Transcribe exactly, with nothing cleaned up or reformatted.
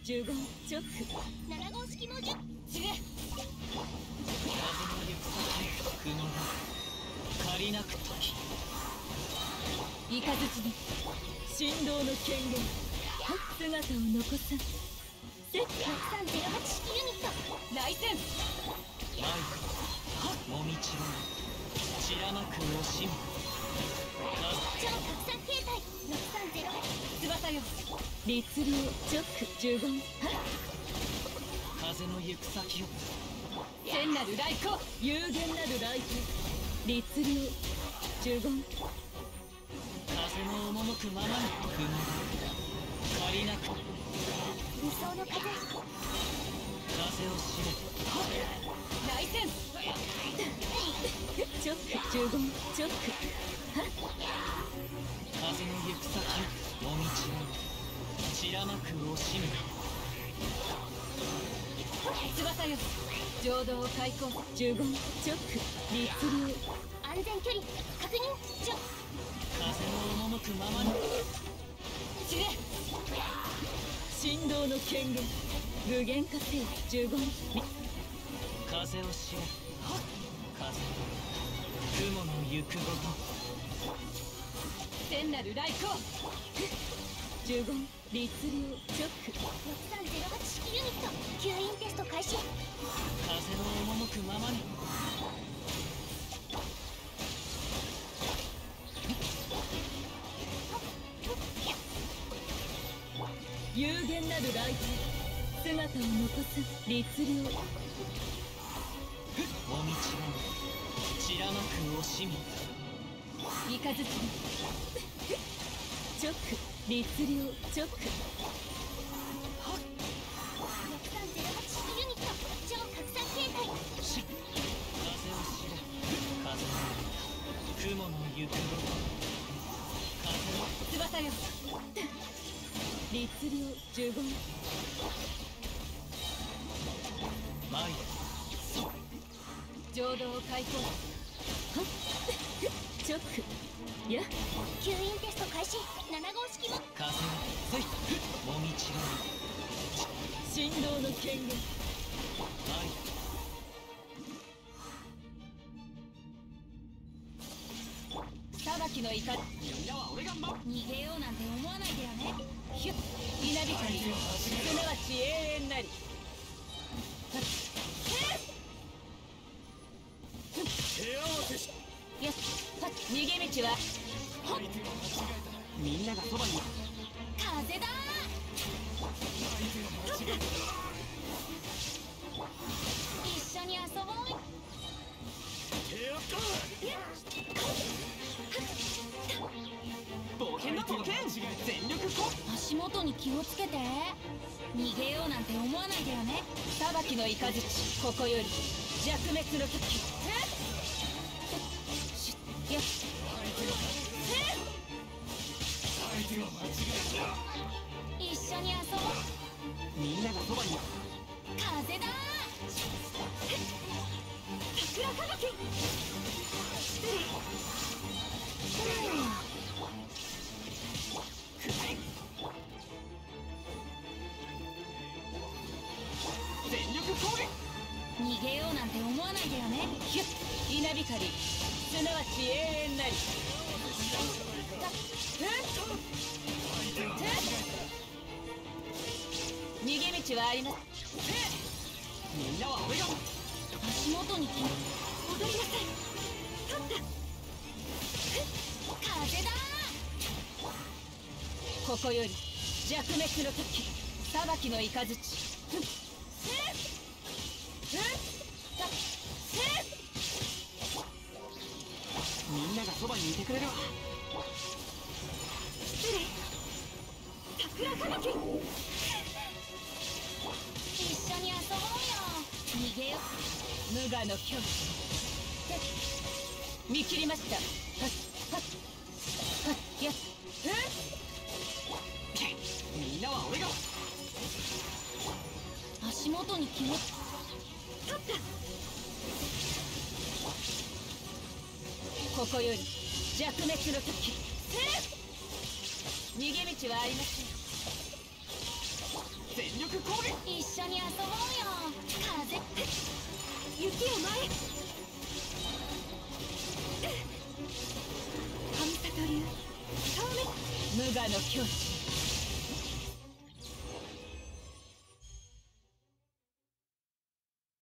じゅうごチョックなな号式猛獣散れ。風の行く先雲が借りなく時イカズチに振動の権限姿を残さん。 ろくさんゼロはち式ユニット来戦。マイクもみちば散らまく惜しみ超拡散形態ろくさんゼロはち翼よ律令チョックじゅうご風の行く先よ天なる来光有限なる来光律令じゅうご風の赴くままに雲が借りなく理想の風風を知れ来戦チョックじゅうごチョック風の行く先よもみちば散らまく惜しみ翼よ浄土を開墾じゅうごチョック律令安全距離確認ちょ風の赴くままに散れ振動の権限無限化せよじゅうご風を知れ風雲の行くごと天なる来光じゅうご律令チョックろくさんゼロはち式ユニット吸引テスト開始風の赴くままに有限なる来光姿を残す律令もみちば散らまく惜しみイカズチにチョック律令チョックろくさんゼロはち式ユニット超拡散形態し風を知れ風の雲の行くごと風の翼よ律令じゅうごマイ浄土を開墾チョックや吸引テスト開始なな号式も風せいもみちば振動の権限マイ裁きの怒りみんなは俺が守る逃げようなんて思わないでよねヒュッ稲光すなわち永遠なり手合わせしよし逃げ道はみんながそばに風だ一緒に遊ぼう冒険だ冒険全力こ足元に気をつけて逃げようなんて思わないでよね裁きの雷ここより弱滅の時よし一緒に遊ぼうみんながそばに風だ桜吹雪全力攻撃逃げようなんて思わないでよねヒュッ稲光すなわち永遠なり逃げ道はありますみんなは俺が足元に気を踊りなさい立った風だここより弱滅の時裁きの雷みんながそばにいてくれるわ失礼桜吹雪一緒に遊ぼうよ逃げよ無我の境地見切りましたはっはっはっやっみんなは俺が足元に気を立ったここより弱滅の時逃げ道はありません全力攻撃。 一緒に遊ぼうよ。風雪を前へ。神里流透明。 無我の境地。